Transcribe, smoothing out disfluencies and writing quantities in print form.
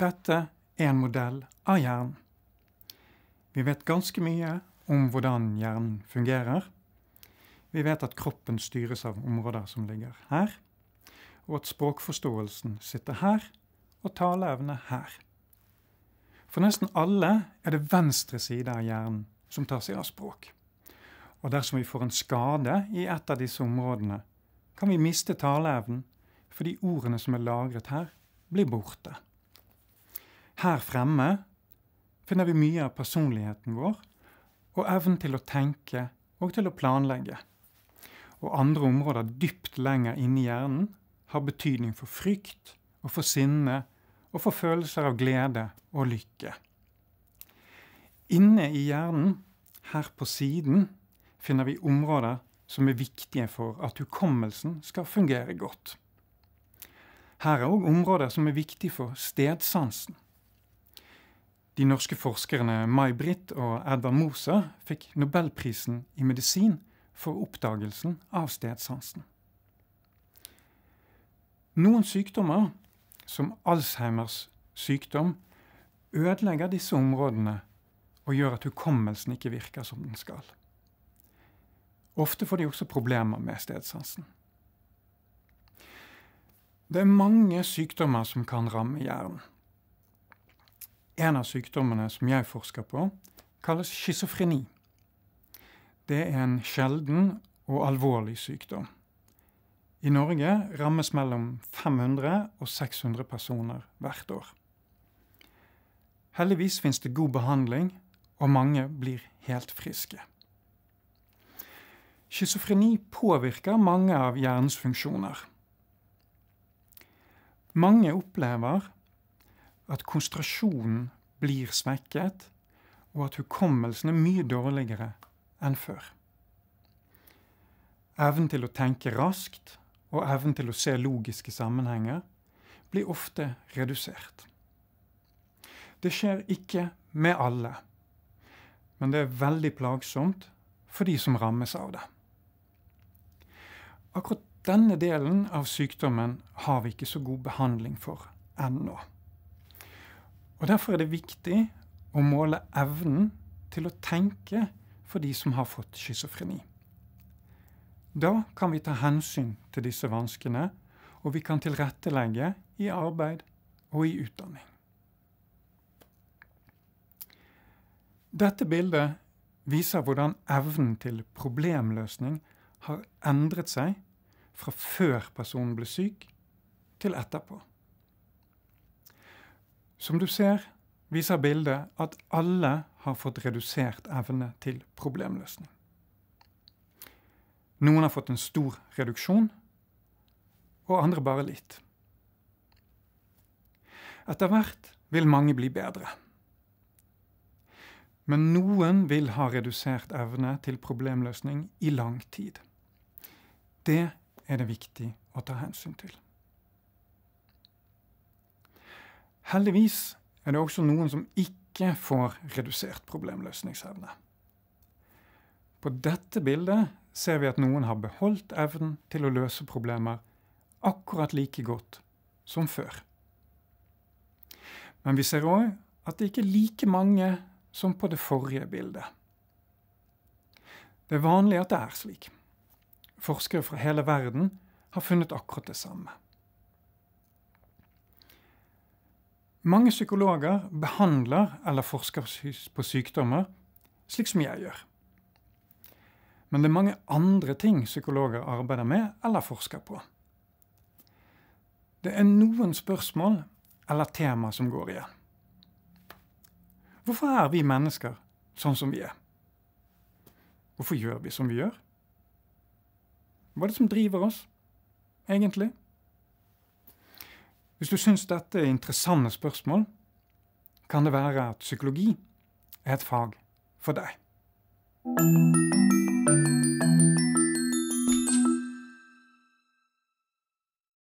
dette er en modell av hjernen. Vi vet ganske mye om hvordan hjernen fungerer. Vi vet at kroppen styres av områder som ligger her, og at språkforståelsen sitter her, og taleevne her. For nesten alle er det venstre side av hjernen som tar seg av språk. Og dersom vi får en skade i et av disse områdene, kan vi miste taleevnen fordi ordene som er lagret her blir borte. Her fremme finner vi mye av personligheten vår, og evnen til å tenke og til å planlegge. Og andre områder dypt lenger inne i hjernen har betydning for frykt og for sinne og for følelser av glede og lykke. Inne i hjernen, her på siden, finner vi områder som er viktige for at hukommelsen skal fungere godt. Her er også områder som er viktige for stedsansen. De norske forskerne May-Britt og Edvard Moser fikk Nobelprisen i medisin for oppdagelsen av stedsansen. Noen sykdommer, som Alzheimers sykdom, ødelegger disse områdene og gjør at hukommelsen ikke virker som den skal. Ofte får de også problemer med stedsansen. Det er mange sykdommer som kan ramme hjernen. En av sykdommene som jeg forsker på, kalles schizofreni. Det er en sjelden og alvorlig sykdom. I Norge rammes mellom 500 og 600 personer hvert år. Heldigvis finnes det god behandling, og mange blir helt friske. Schizofreni påvirker mange av hjernens funksjoner. Mange opplever at konsentrasjonen blir svekket, og at hukommelsen er mye dårligere enn før. Evnen til å tenke raskt og evnen til å se logiske sammenhenger blir ofte redusert. Det skjer ikke med alle, men det er veldig plagsomt for de som rammes av det. Akkurat denne delen av sykdommen har vi ikke så god behandling for ennå. Og derfor er det viktig å måle evnen til å tenke for de som har fått schizofreni. Da kan vi ta hensyn til disse vanskene, og vi kan tilrettelegge i arbeid og i utdanning. Dette bildet viser hvordan evnen til problemløsning har endret seg fra før personen ble syk til etterpå. Som du ser, viser bildet at alle har fått redusert evne til problemløsning. Noen har fått en stor reduksjon, og andre bare litt. Etter hvert vil mange bli bedre. Men noen vil ha redusert evne til problemløsning i lang tid. Det er det viktig å ta hensyn til. Heldigvis er det også noen som ikke får redusert problemløsningsevne. På dette bildet ser vi at noen har beholdt evnen til å løse problemer akkurat like godt som før. Men vi ser også at det ikke er like mange som på det forrige bildet. Det er vanlig at det er slik. Forskere fra hele verden har funnet akkurat det samme. Mange psykologer behandler eller forsker på sykdommer, slik som jeg gjør. Men det er mange andre ting psykologer arbeider med eller forsker på. Det er noen spørsmål eller tema som går igjen. Hvorfor er vi mennesker sånn som vi er? Hvorfor gjør vi som vi gjør? Hva er det som driver oss, egentlig? Hvis du synes dette er interessante spørsmål, kan det være at psykologi er et fag for deg.